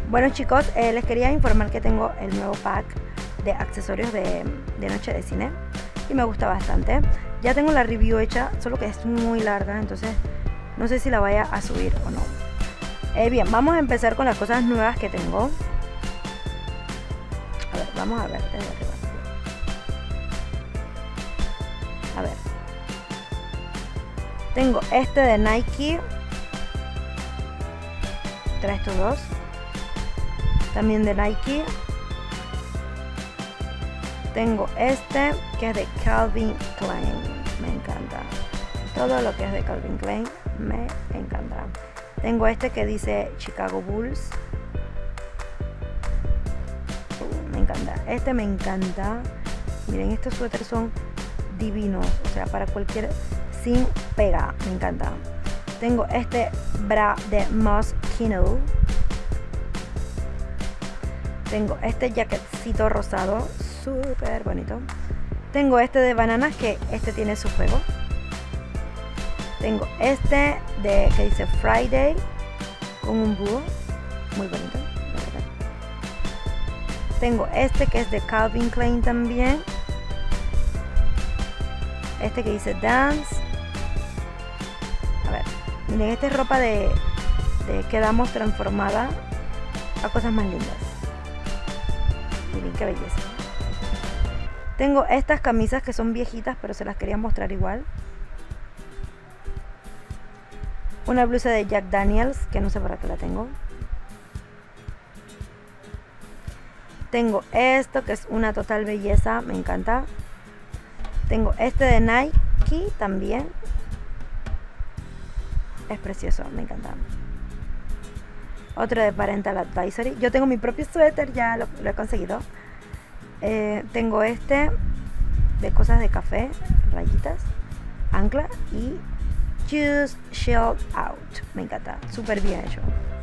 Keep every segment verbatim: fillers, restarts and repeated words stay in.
Bueno chicos, eh, les quería informar que tengo el nuevo pack de accesorios de, de noche de cine y me gusta bastante. Ya tengo la review hecha, solo que es muy larga, entonces no sé si la vaya a subir o no. Eh, bien, vamos a empezar con las cosas nuevas que tengo. A ver, vamos a ver desde arriba. A ver, tengo este de Nike. Trae estos dos. También de Nike. Tengo este que es de Calvin Klein. Me encanta. Todo lo que es de Calvin Klein me encanta. Tengo este que dice Chicago Bulls. Uh, me encanta. Este me encanta. Miren, estos suéteres son divinos. O sea, para cualquier... sin pega. Me encanta. Tengo este bra de Moschino. Tengo este jaquetcito rosado, súper bonito. Tengo este de bananas, que este tiene su juego. Tengo este de que dice Friday con un búho, muy bonito, la verdad. Tengo este que es de Calvin Klein también. Este que dice Dance. A ver, miren, esta es ropa de, de quedamos transformada a cosas más lindas. Miren qué belleza. Tengo estas camisas que son viejitas, pero se las quería mostrar igual. Una blusa de Jack Daniels, que no sé para qué la tengo. Tengo esto, que es una total belleza, me encanta. Tengo este de Nike también. Es precioso, me encanta. Otro de Parental Advisory. Yo tengo mi propio suéter, ya lo, lo he conseguido. Eh, tengo este de cosas de café, rayitas, ancla y Just Chill Out. Me encanta, súper bien hecho.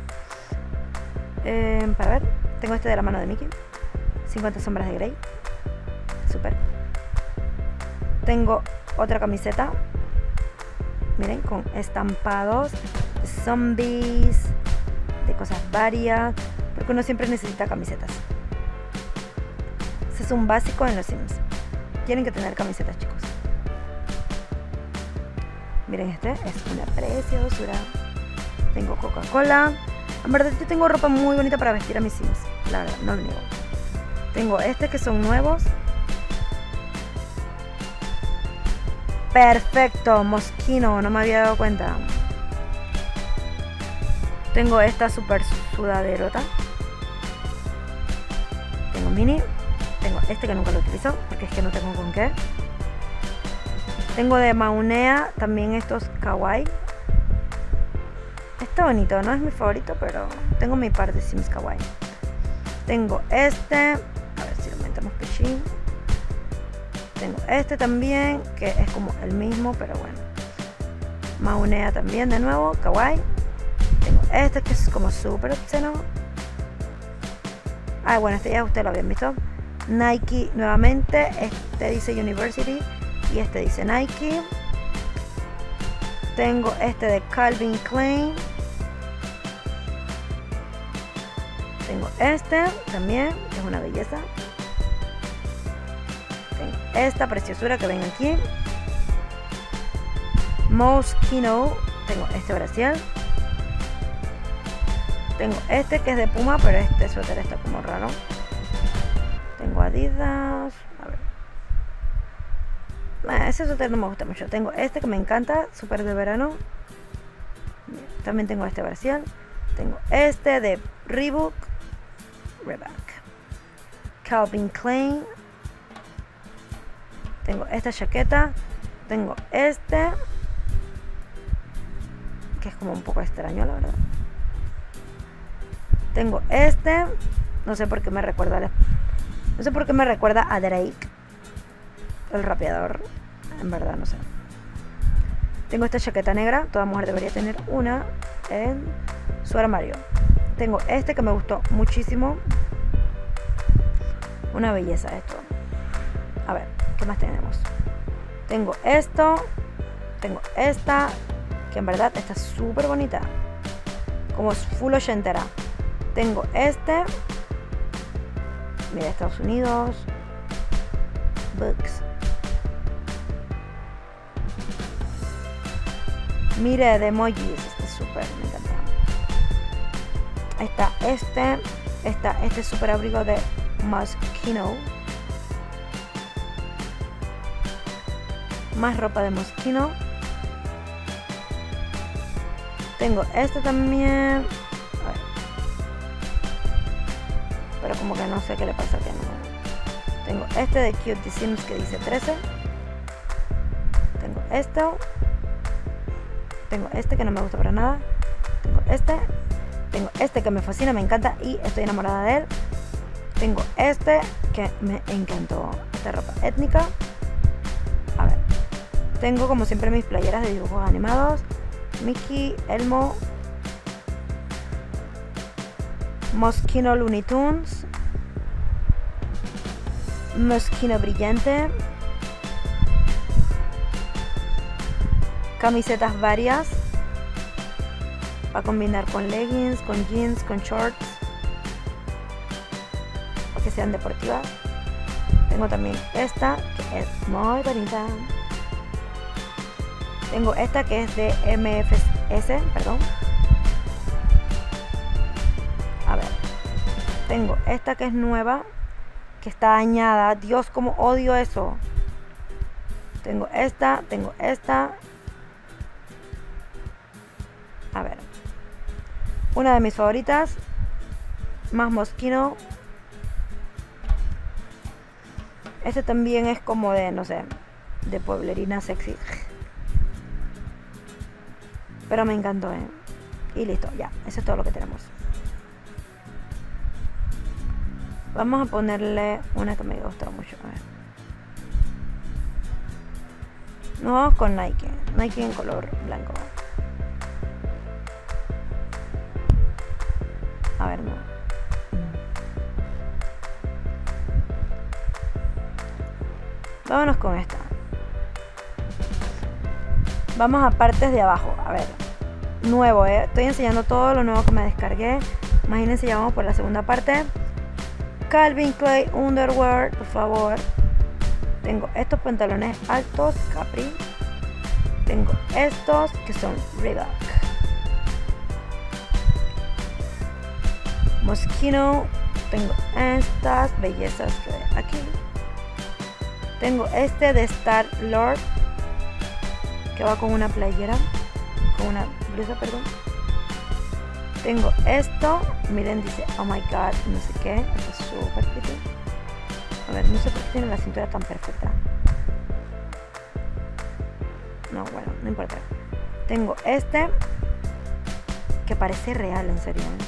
Eh, para ver, tengo este de la mano de Mickey, cincuenta sombras de Grey. Súper. Tengo otra camiseta, miren, con estampados de zombies, de cosas varias, porque uno siempre necesita camisetas. Ese es un básico en los Sims. Tienen que tener camisetas, chicos. Miren, este es una preciosura. Tengo Coca-Cola. En verdad yo tengo ropa muy bonita para vestir a mis Sims, la verdad, no lo niego. Tengo este que son nuevos. Perfecto, Moschino, no me había dado cuenta. Tengo esta super sudaderota. Tengo mini. Tengo este que nunca lo utilizo porque es que no tengo con qué. Tengo de Maunea también estos kawaii. Está bonito, no es mi favorito, pero tengo mi par de Sims kawaii. Tengo este. A ver si lo metemos pechín. Tengo este también, que es como el mismo, pero bueno. Maunea también de nuevo, kawaii. Tengo este que es como súper obsceno. Ah, bueno, este ya ustedes lo habían visto. Nike nuevamente. Este dice University y este dice Nike. Tengo este de Calvin Klein. Tengo este también, que es una belleza. Tengo esta preciosura que ven aquí. Moschino. Tengo este bracial. Tengo este que es de Puma, pero este suéter está como raro. Tengo Adidas. A ver. Nah, ese suéter no me gusta mucho. Tengo este que me encanta, súper de verano. También tengo este bracial. Tengo este de Reebok. Reebok. Calvin Klein. Tengo esta chaqueta. Tengo este, que es como un poco extraño, la verdad. Tengo este, no sé por qué me recuerda a, no sé por qué me recuerda a Drake, el rapeador, en verdad no sé. Tengo esta chaqueta negra, toda mujer debería tener una en su armario. Tengo este que me gustó muchísimo, una belleza esto. A ver, ¿qué más tenemos? Tengo esto, tengo esta, que en verdad está súper bonita, como full ochentera. Tengo este. Mira, Estados Unidos. Books. Mire, de emojis. Este es súper, me encanta. Está este. Está este súper abrigo de Moschino. Más ropa de Moschino. Tengo este también. A ver. Pero como que no sé qué le pasa que no. Tengo este de Cute Sims que dice trece. Tengo esto. Tengo este que no me gusta para nada. Tengo este. Tengo este que me fascina, me encanta y estoy enamorada de él. Tengo este que me encantó. Esta ropa étnica. A ver. Tengo como siempre mis playeras de dibujos animados. Mickey, Elmo, Moschino Looney Tunes, Moschino brillante, camisetas varias para combinar con leggings, con jeans, con shorts, para que sean deportivas. Tengo también esta que es muy bonita. Tengo esta que es de M F S, perdón. A ver. Tengo esta que es nueva, que está dañada. Dios, cómo odio eso. Tengo esta, tengo esta. A ver. Una de mis favoritas. Más Moschino. Este también es como de, no sé, de pueblerina sexy. Pero me encantó, ¿eh? Y listo, ya. Eso es todo lo que tenemos. Vamos a ponerle una que me gustó mucho. A ver. Nos vamos con Nike. Nike en color blanco. A ver, no. Vámonos con esta. Vamos a partes de abajo. A ver. Nuevo, ¿eh? Estoy enseñando todo lo nuevo que me descargué. Imagínense, ya vamos por la segunda parte. Calvin Klein Underwear, por favor. Tengo estos pantalones altos, Capri. Tengo estos que son Reebok. Moschino. Tengo estas bellezas que hay aquí. Tengo este de Star Lord, que va con una playera, con una blusa, perdón. Tengo esto, miren, dice oh my god, no sé qué, esto es súper pretty. A ver, no sé por qué tiene la cintura tan perfecta. No, bueno, no importa. Tengo este, que parece real, en serio, ¿eh?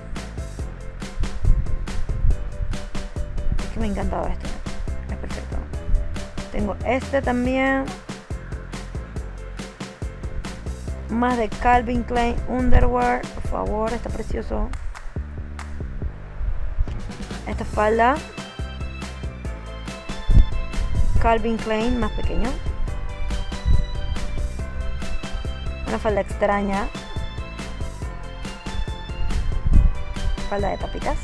Es que me ha encantado este, es perfecto. Tengo este también. Más de Calvin Klein Underwear, por favor, está precioso. Esta falda Calvin Klein más pequeño. Una falda extraña. Falda de papitas.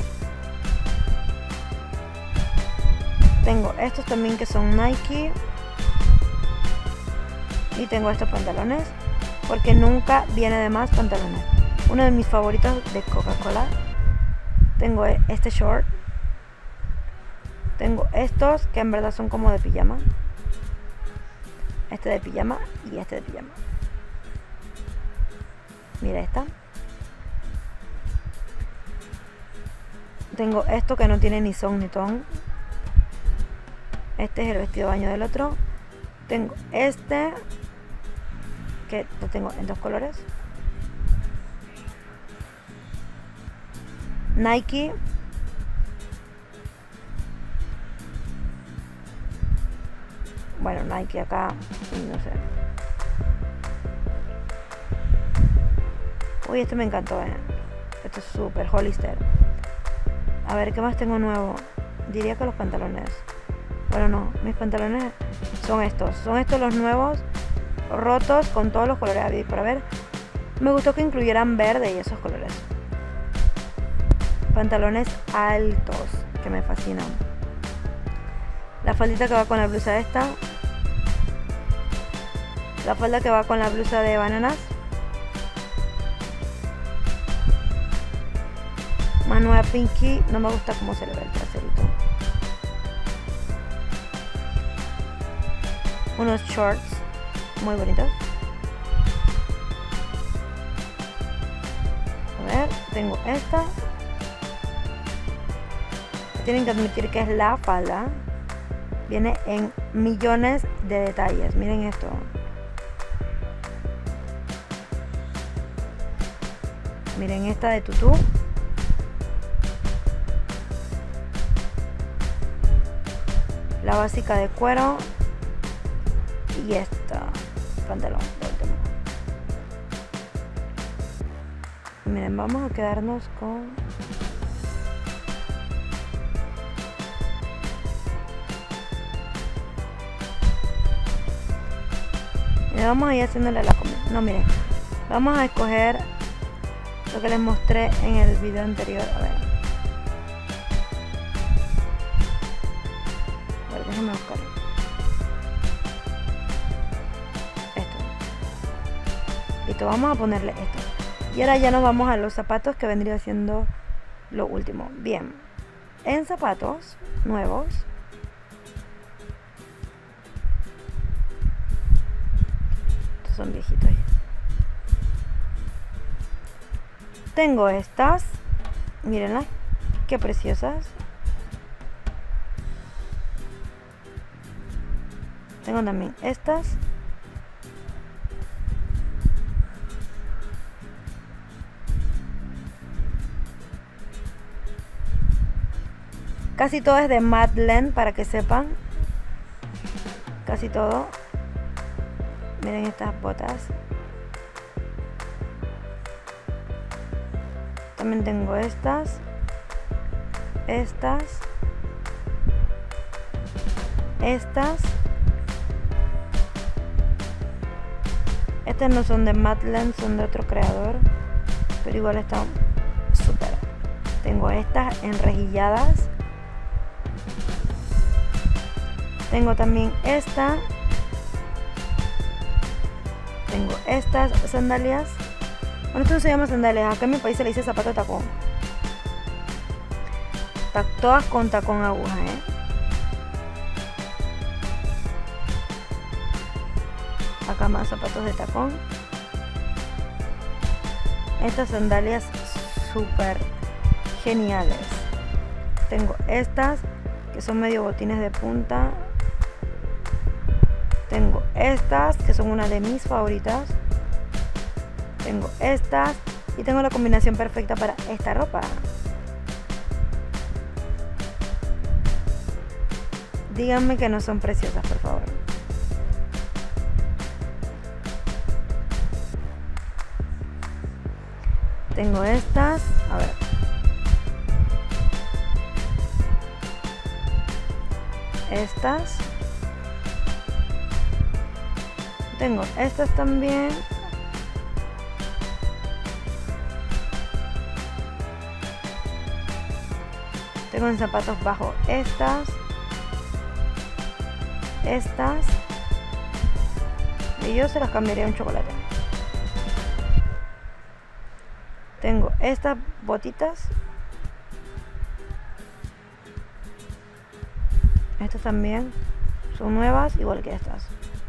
Tengo estos también que son Nike. Y tengo estos pantalones, porque nunca viene de más pantalones. Uno de mis favoritos de Coca-Cola. Tengo este short. Tengo estos que en verdad son como de pijama. Este de pijama y este de pijama. Mira esta. Tengo esto que no tiene ni son ni ton. Este es el vestido de baño del otro. Tengo este, que lo tengo en dos colores. Nike. Bueno, Nike acá, no sé. Uy, este me encantó, eh. Esto es súper Hollister. A ver, ¿qué más tengo nuevo? Diría que los pantalones. Bueno, no, mis pantalones son estos. Son estos los nuevos, rotos, con todos los colores habidos por haber. Me gustó que incluyeran verde y esos colores. pantalones altos que me fascinan. La faldita que va con la blusa esta. La falda que va con la blusa de bananas. Manuela Pinky, no me gusta cómo se le ve el traserito. Unos shorts muy bonitos. A ver, tengo esta. Tienen que admitir que es la falda. Viene en millones de detalles. Miren esto. Miren esta de tutú. La básica de cuero. Y esta pantalón de último. Miren, vamos a quedarnos con... Le vamos a ir haciéndole la comida. No, miren. Vamos a escoger lo que les mostré en el video anterior. A ver. A ver, déjenme buscarlo. Esto. Listo, vamos a ponerle esto. Y ahora ya nos vamos a los zapatos, que vendría siendo lo último. Bien. En zapatos nuevos. Son viejitos ya. Tengo estas, mírenlas, qué preciosas. Tengo también estas. Casi todo es de Madeleine, para que sepan. Casi todo. Miren estas botas. También tengo estas. Estas. Estas. Estas no son de Madeleine, son de otro creador. Pero igual están súper. Tengo estas enrejilladas. Tengo también esta. Tengo estas sandalias. Bueno, esto no se llama sandalias. Acá en mi país se le dice zapato de tacón. Todas con tacón aguja, ¿eh? Acá más zapatos de tacón. Estas sandalias súper geniales. Tengo estas que son medio botines de punta. Tengo estas que son una de mis favoritas. Tengo estas y tengo la combinación perfecta para esta ropa. Díganme que no son preciosas, por favor. Tengo estas, a ver. Estas. Tengo estas también. Tengo en zapatos bajo estas. Estas. Y yo se las cambiaría a un chocolate. Tengo estas botitas. Estas también son nuevas, igual que estas.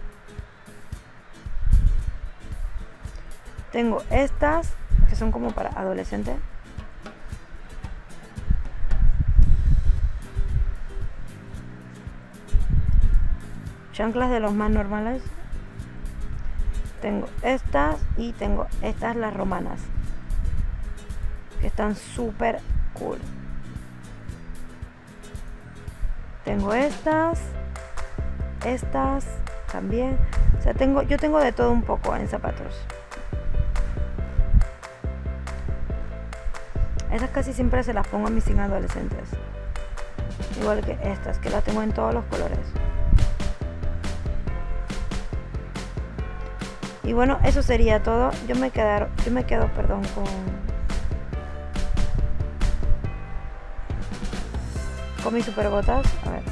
Tengo estas que son como para adolescentes. Chanclas de los más normales. Tengo estas y tengo estas, las romanas, que están súper cool. Tengo estas, estas también. O sea, tengo, yo tengo de todo un poco en zapatos. Estas casi siempre se las pongo a mis adolescentes. Igual que estas, que las tengo en todos los colores. Y bueno, eso sería todo. Yo me quedo, yo me quedo, perdón, con con mis super gotas. A ver.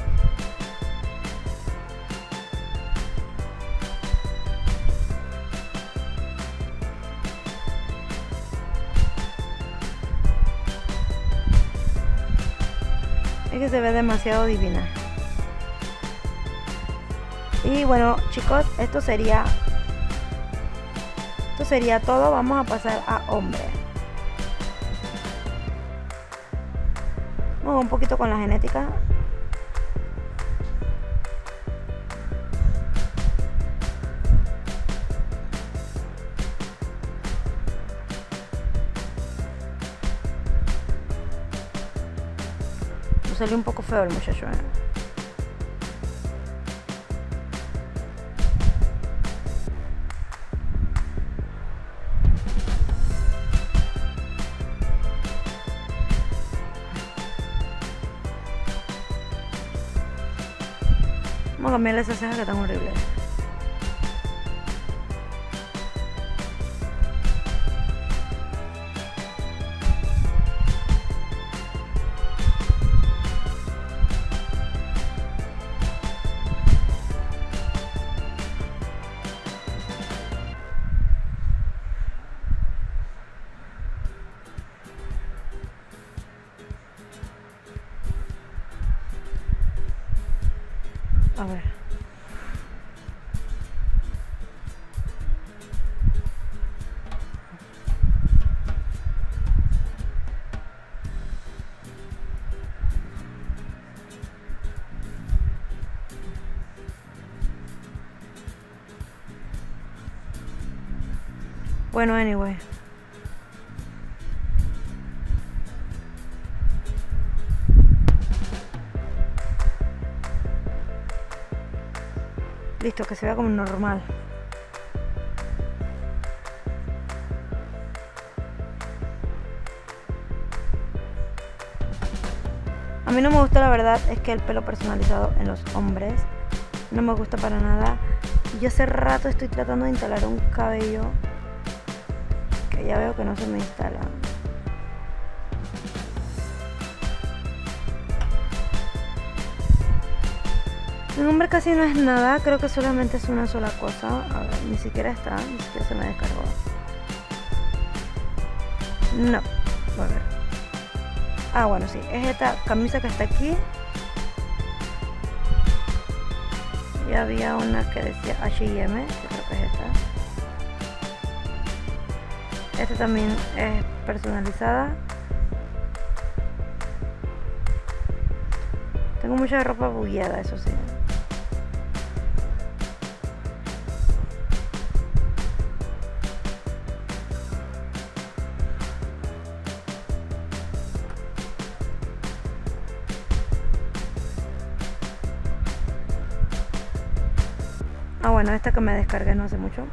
Es que se ve demasiado divina. Y bueno, chicos, esto sería esto sería todo. Vamos a pasar a hombre. Vamos un poquito con la genética. Me salió un poco feo el muchacho, ¿eh? Vamos a cambiarle esas cejas que están horribles. A ver. Bueno, anyway. Listo, que se vea como normal. A mí no me gusta, la verdad, es que el pelo personalizado en los hombres no me gusta para nada. Yo hace rato estoy tratando de instalar un cabello que ya veo que no se me instala. El nombre casi no es nada, creo que solamente es una sola cosa. A ver, ni siquiera está, ni siquiera se me descargó. No, a ver. Ah, bueno, sí, es esta camisa que está aquí. Y había una que decía H y M, que creo que es esta. Esta también es personalizada. Tengo mucha ropa bugueada, eso sí. Ah, bueno, esta que me descargué no hace mucho.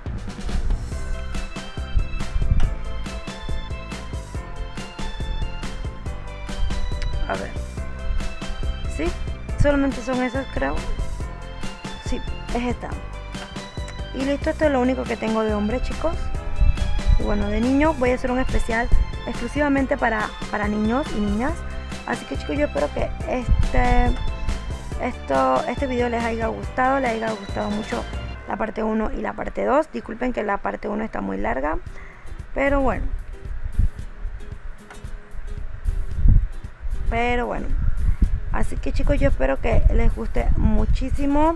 A ver. Sí, solamente son esas, creo. Sí, es esta. Y listo, esto es lo único que tengo de hombre, chicos. Y bueno, de niño voy a hacer un especial exclusivamente para, para niños y niñas. Así que, chicos, yo espero que este... Esto, este video les haya gustado, les haya gustado mucho la parte uno y la parte dos. Disculpen que la parte uno está muy larga, pero bueno. Pero bueno. Así que, chicos, yo espero que les guste muchísimo.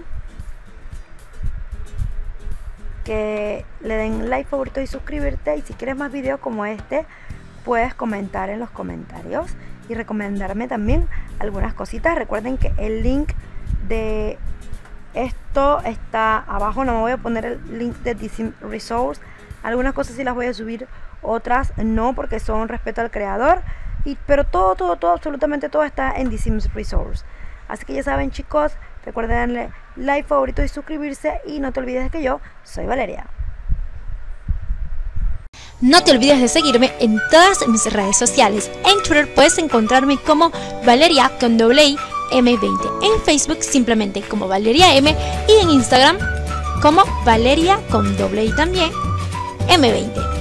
Que le den like, favorito y suscribirte. Y si quieres más videos como este, puedes comentar en los comentarios y recomendarme también algunas cositas. Recuerden que el link de esto está abajo. No me voy a poner el link de The Sims Resource. Algunas cosas sí las voy a subir, otras no, porque son respeto al creador. Y, pero todo, todo, todo, absolutamente todo está en The Sims Resource. Así que ya saben, chicos, recuerden darle like, favorito y suscribirse. Y no te olvides de que yo soy Valeria. No te olvides de seguirme en todas mis redes sociales. En Twitter puedes encontrarme como Valeria con doble I M veinte. En Facebook simplemente como Valeria M. Y en Instagram como Valeria con doble I también M veinte.